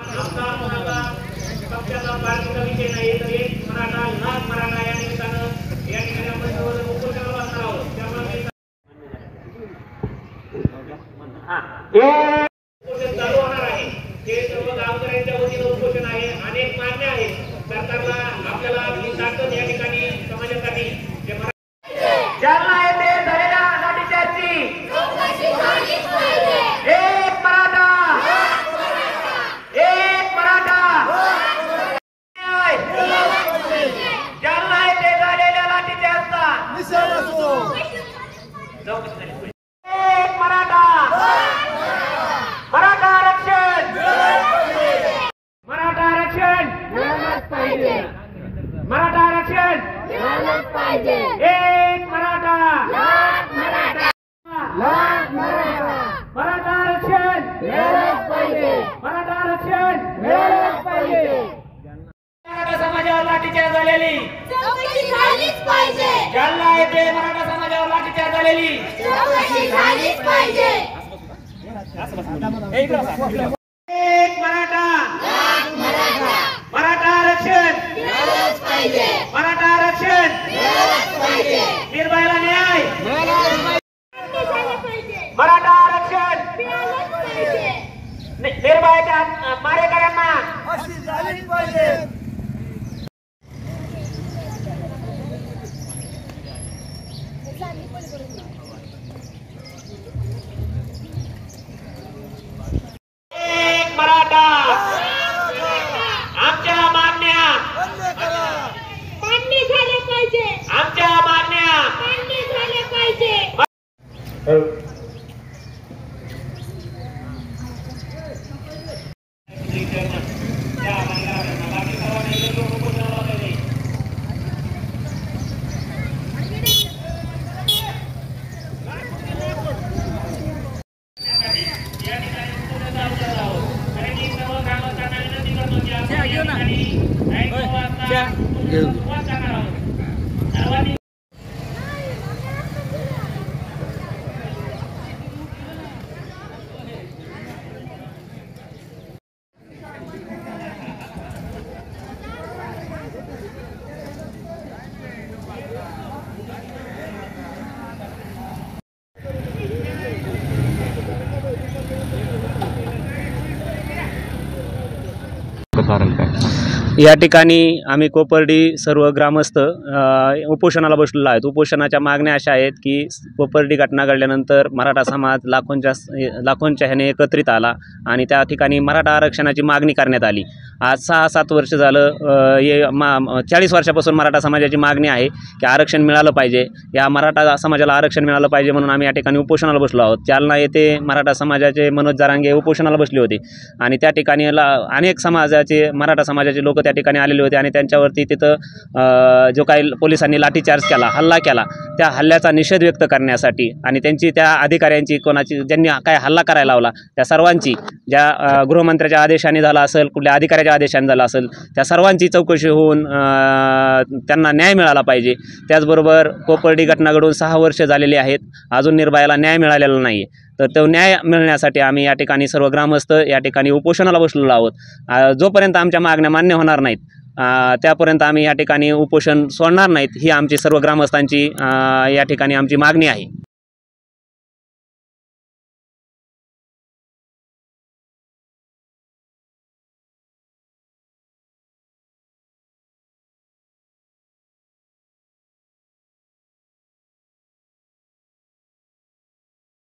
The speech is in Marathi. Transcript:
आमचा कोणाचा पक्षाचा पार्टीचा विषय नाही, तर एक मराठा लाख मराठा या निमित्तानं या ठिकाणी आपण सर्व उपोषणाला बसणार आहोत। त्यामुळे उपोषण चालू होणार आहे। हे सर्व गावकऱ्यांच्या वतीनं उपोषण आहे। अनेक मागण्या आहेत सरकारला, आपल्याला मी सांगतो या ठिकाणी समाजासाठी जालना येथे झालेल्या लाठीचार्जची एक मराठा जालना येथे झालेल्या लाठीचार्जचा एक मराठा आरक्षण, मराठा आरक्षण, मराठा आरक्षण, एक मराठा, मराठा आरक्षण, मराठा आरक्षण, मराठा समाजावर लाठीचार्ज झालेली जालना येथे मराठा समाजावर लाठीचार्ज झालेली एक मराठा, मराठा आरक्षण, मराठा आरक्षण, निर्भयाला न्याय, मराठा आरक्षण, निर्भयाच्या मारेकऱ्यांना एक मराठा, आमच्या मागण्या मान्य झाल्या पाहिजे, आमच्या मागण्या मान्य झाल्या पाहिजे। या ठिकाणी आम्ही कोपर्डी सर्व ग्रामस्थ उपोषणाला बसलेलो आहेत। उपोषणाच्या मागण्या अशा आहेत की कोपर्डी घटना घडल्यानंतर मराठा समाज लाखोंच्या ह्याने एकत्रित आला आणि त्या ठिकाणी मराठा आरक्षणाची मागणी करण्यात आली। आज 6-7 वर्ष झालं, हे 40 वर्षापासून मराठा समाजाची मागणी आहे की आरक्षण मिळालं पाहिजे, या मराठा समाजाला आरक्षण मिळालं पाहिजे म्हणून आम्ही या ठिकाणी उपोषणाला बसलो आहोत। जालना येथे मराठा समाजाचे मनोज जरांगे उपोषणाला बसले होते आणि त्या ठिकाणी अनेक समाजाचे मराठा समाजाचे लोक त्या ठिकाणी आलेले होते आणि त्यांच्यावरती तिथं जो काही पोलिसांनी लाठीचार्ज केला, हल्ला केला, त्या हल्ल्याचा निषेध व्यक्त करण्यासाठी आणि त्यांची त्या अधिकाऱ्यांची ज्यांनी काय हल्ला करायला लावला त्या सर्वांची, ज्या गृहमंत्र्याच्या आदेशाने झाला असेल, कुठल्या अधिकाऱ्याच्या आदेशाने झाला असेल, त्या सर्वांची चौकशी होऊन त्यांना न्याय मिळाला पाहिजे। त्याचबरोबर कोपर्डी घटना घडून 6 वर्ष झालेली आहेत, अजून निर्भयाला न्याय मिळालेला नाही। तर तो न्याय मिळण्यासाठी आम्ही या ठिकाणी सर्व ग्रामस्थ या ठिकाणी उपोषणाला बसलेलो आहोत। जोपर्यंत आमच्या मागण्या मान्य होणार नाहीत त्यापर्यंत आम्ही या ठिकाणी उपोषण सोडणार नाहीत, ही आमची सर्व ग्रामस्थांची या ठिकाणी आमची मागणी आहे।